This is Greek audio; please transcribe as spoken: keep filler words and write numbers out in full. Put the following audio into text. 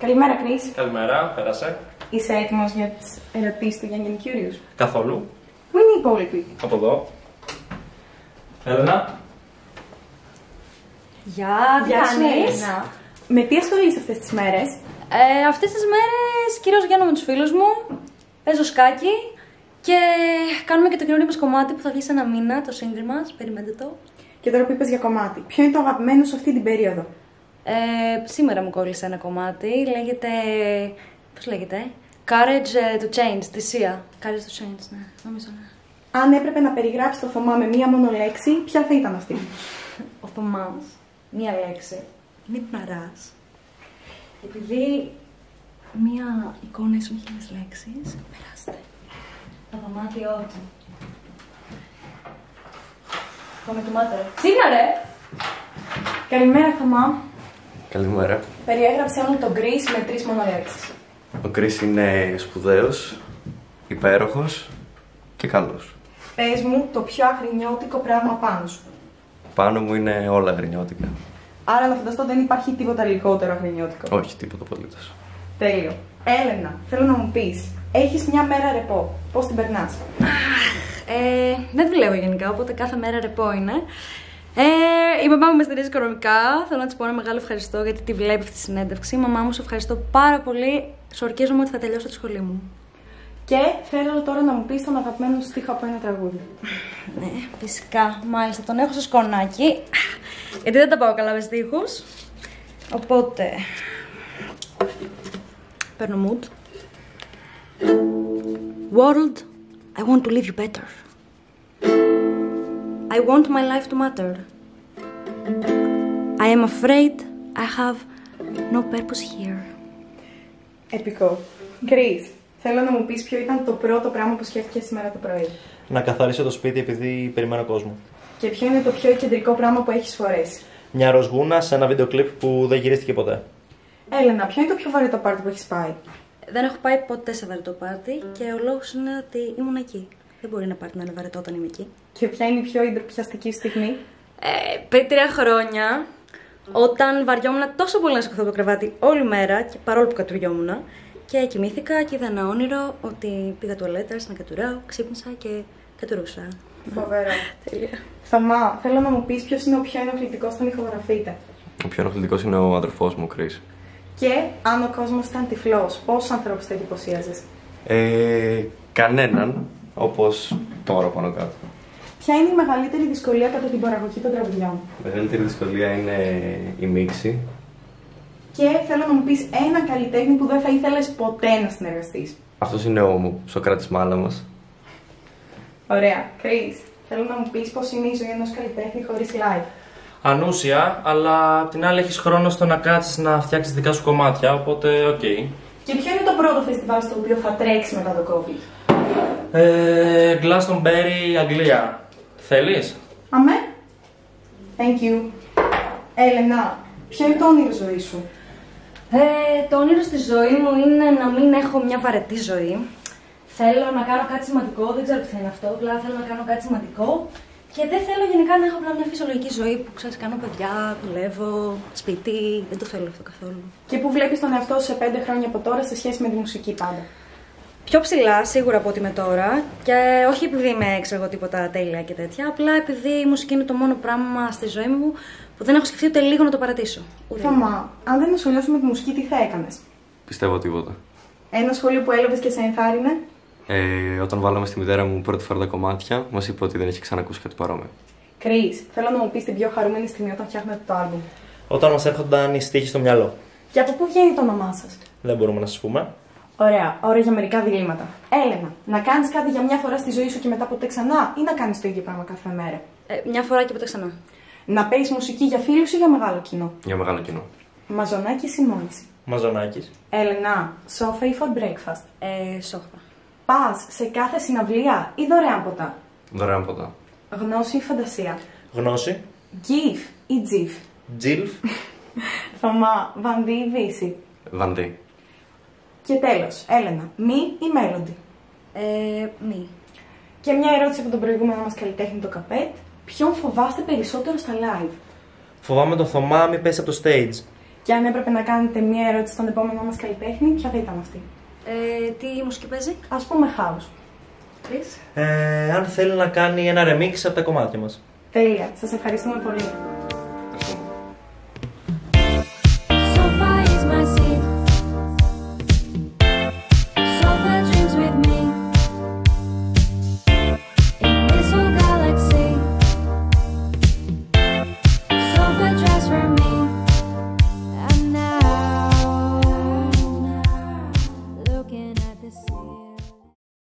Καλημέρα, Κρίς. Καλημέρα, πέρασε. Είσαι έτοιμος για τις ερωτήσεις του Γιάννη Κιούριους? Καθόλου. Πού είναι οι υπόλοιποι? Από εδώ. Έλενα. Γεια, τι Γεια σου, κάνεις? Έλενα. Με τι ασχολείσαι αυτές τις μέρες? Ε, αυτές τις μέρες κυρίως βγαίνω με τους φίλους μου, παίζω σκάκι και κάνουμε και το καινούριο μας κομμάτι που θα βγει σε ένα μήνα, το single μας, περιμένετε το. Και τώρα που είπες για κομμάτι, ποιο είναι το αγαπημένο σου αυτή την περίοδο? Ε, σήμερα μου κόλλησε ένα κομμάτι, λέγεται, πώς λέγεται, Courage to Change, τη Σία. Courage to Change, ναι, νομίζω ναι. Αν έπρεπε να περιγράψεις το Θωμά με μία μόνο λέξη, ποια θα ήταν αυτή? Ο Θωμάς, μία λέξη, είναι υπναράς. Επειδή μία εικόνα ίσον χίλιες λέξεις, περάστε. Το δωμάτιό του. Πάμε κοιμάται ρε. Ξύπνα ρε! Καλημέρα, Θωμά. Καλημέρα. Περιέγραψε μου τον Κρίς με τρεις μόνο λέξεις. Ο Κρίς είναι σπουδαίος, υπέροχος και καλός. Πες μου το πιο αγρινιώτικο πράγμα πάνω σου. Πάνω μου είναι όλα αγρινιώτικα. Άρα να φανταστώ δεν υπάρχει τίποτα λιγότερο αγρινιώτικο. Όχι, τίποτα απολύτως. Τέλειο. Έλενα, θέλω να μου πεις, έχεις μια μέρα ρεπό. Πώς την περνάς? Ε, δεν δουλεύω γενικά, οπότε κάθε μέρα ρεπό είναι. Ε, η μαμά μου με στηρίζει οικονομικά. Θέλω να της πω ένα μεγάλο ευχαριστώ γιατί τη βλέπει αυτή τη συνέντευξη. Μαμά μου, σε ευχαριστώ πάρα πολύ. Σου ορκίζομαι ότι θα τελειώσω τη σχολή μου. Και θέλω τώρα να μου πεις τον αγαπημένο σου στίχο από ένα τραγούδι. Ναι, φυσικά. Μάλιστα, τον έχω στο σκονάκι. Γιατί δεν τα πάω καλά με στίχους. Οπότε. Παίρνω mood. World, I want to leave you better. I want my life to matter. I am afraid I have no purpose here. Επικό. Κρίς, θέλω να μου πεις ποιο ήταν το πρώτο πράγμα που σκέφτηκες σήμερα το πρωί. Να καθαρίσω το σπίτι επειδή περιμένω κόσμο. Και ποιο είναι το πιο κεντρικό πράγμα που έχεις φορέσει. Μια ροζγούνα σε ένα βίντεο κλιπ που δεν γυρίστηκε ποτέ. Έλενα, ποιο είναι το πιο βαρετό πάρτι που έχεις πάει? Δεν έχω πάει ποτέ σε βαρετό πάρτι και ο λόγος είναι ότι ήμουν εκεί. Δεν μπορεί να πάρτι να είναι βαρετό όταν είμαι εκεί. Και ποια είναι η πιο ντροπιαστική στιγμή? Ε, πριν τρία χρόνια, όταν βαριόμουν τόσο πολύ να σηκωθώ από το κρεβάτι όλη μέρα, και παρόλο που κατουριόμουν, και κοιμήθηκα και είδα ένα όνειρο ότι πήγα τουαλέτα, άρχισα να κατουράω, ξύπνησα και κατουρούσα. Φοβερό. Τέλεια. Θωμά, θέλω να μου πεις ποιος είναι ο πιο ενοχλητικός όταν ηχογραφείτε. Ο πιο ενοχλητικός είναι ο αδερφός μου, ο Κρίς. Και αν ο κόσμος ήταν τυφλός, πόσους ανθρώπους θα εντυπωσίαζες? Ε, κανέναν, όπως τώρα πάνω κάτω. Ποια είναι η μεγαλύτερη δυσκολία κατά την παραγωγή των τραγουδιών? Η μεγαλύτερη δυσκολία είναι η μίξη. Και θέλω να μου πεις ένα καλλιτέχνη που δεν θα ήθελες ποτέ να συνεργαστείς. Αυτός είναι ο Σοκράτης Μάλαμας. Ωραία. Κρίς, θέλω να μου πεις πώς είναι η ζωή ενός καλλιτέχνη χωρίς live. Ανούσια, αλλά απ' την άλλη έχεις χρόνο στο να κάτσεις να φτιάξεις δικά σου κομμάτια, οπότε οκ. Okay. Και ποιο είναι το πρώτο φεστιβάλ στο οποίο θα τρέξει μετά το COVID? Ε, Glastonbury, Αγγλία. Θέλεις? Αμέ. Thank you. Έλενα, ποιο είναι το όνειρο ζωή σου? Ε, το όνειρο στη ζωή μου είναι να μην έχω μια βαρετή ζωή. Θέλω να κάνω κάτι σημαντικό, δεν ξέρω τι θα είναι αυτό, απλά θέλω να κάνω κάτι σημαντικό. Και δεν θέλω γενικά να έχω απλά μια φυσιολογική ζωή που ξέρεις, κάνω παιδιά, δουλεύω, σπίτι, δεν το θέλω αυτό καθόλου. Και πού βλέπεις τον εαυτό σου σε πέντε χρόνια από τώρα σε σχέση με τη μουσική πάντα? Πιο ψηλά, σίγουρα από ό,τι είμαι τώρα. Και όχι επειδή είμαι ξέρω τίποτα τέλεια και τέτοια, απλά επειδή η μουσική είναι το μόνο πράγμα στη ζωή μου που δεν έχω σκεφτεί ούτε λίγο να το παρατήσω. Θωμά, αν δεν ασχολιώσουν με τη μουσική, τι θα έκανες? Πιστεύω τίποτα. Ένα σχολείο που έλαβες και σε ενθάρρυνε? Ε, όταν βάλαμε στη μητέρα μου πρώτη φορά τα κομμάτια, μας είπε ότι δεν έχει ξανακούσει κάτι παρόμοιο. Κρίς, θέλω να μου πεις την πιο χαρούμενη στιγμή όταν φτιάχνετε το άλμπουμ. Όταν μας έρχονταν οι στίχοι στο μυαλό. Και από πού βγαίνει το όνομά σας? Δεν μπορούμε να σας πούμε. Ωραία, ώρα για μερικά διλήμματα. Έλενα, να κάνεις κάτι για μια φορά στη ζωή σου και μετά ποτέ ξανά, ή να κάνεις το ίδιο πράγμα κάθε μέρα? Ε, μια φορά και ποτέ ξανά. Να παίζεις μουσική για φίλους ή για μεγάλο κοινό? Για μεγάλο κοινό. Μαζονάκης ή μόνηση? Μαζονάκης. Έλενα, sofa ή for breakfast? Ε, σόφα. Πας σε κάθε συναυλία ή δωρεάν ποτά? Δωρεάν ποτά. Γνώση ή φαντασία? Γνώση. Γκίφ ή τζιφ? Τζιλφ. Θωμά, βανδί ή βύση? Βαντί. Και τέλος, Έλενα, μη ή μέλοντι? Ε, μη. Και μια ερώτηση από τον προηγούμενο μας καλλιτέχνη, το Καπέτ. Ποιον φοβάστε περισσότερο στα live? Φοβάμαι τον Θωμά, μην πέσει από το stage. Και αν έπρεπε να κάνετε μία ερώτηση στον επόμενό μας καλλιτέχνη, ποια θα ήταν αυτή? Ε, τι μουσική παίζει? Ας πούμε house. Ε, αν θέλει να κάνει ένα remix από τα κομμάτια μας. Τέλεια. Σας ευχαριστούμε πολύ.